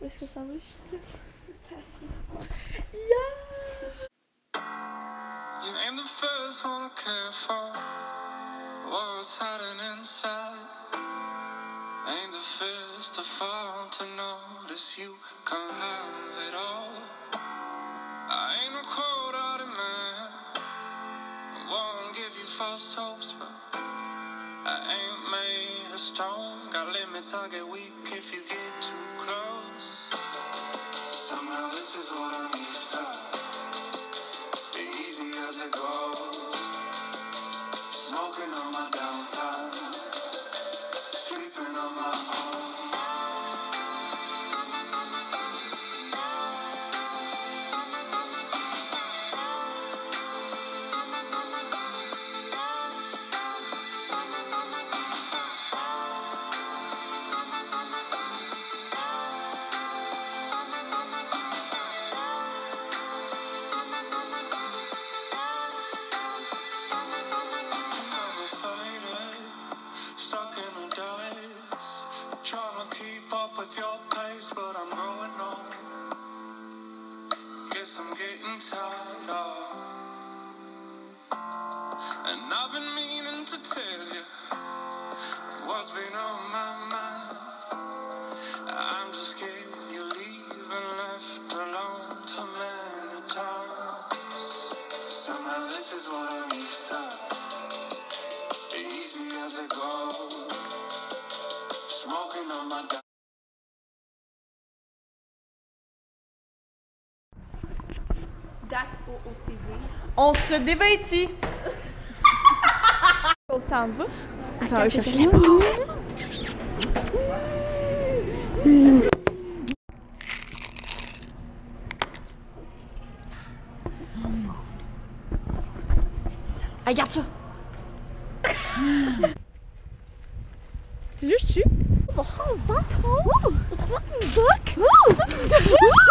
Est-ce que ça enregistre? Yeah! You ain't the first one to care for what's hiding inside. Ain't the first to fall to notice you can't have it all. I ain't a cold-hearted man, I won't give you false hopes, but I ain't made of stone. Got limits, I get weak if you get too close. Somehow this is what I'm used to, easy as it goes. Smoking on my downtime, sleeping on my own. Stuck in a daze, trying to keep up with your pace, but I'm growing on. Guess I'm getting tired of. And I've been meaning to tell you what's been on my mind. I'm just scared you leave and left alone too many times. Somehow this is what I'm used to, easy as it goes. Smoking on my down. Date au OTD. On se dévêtit. On s'en va. Ça va chercher les mots. Regarde ça. Tu louches-tu? Oh, is that? Oh, it's fucking duck.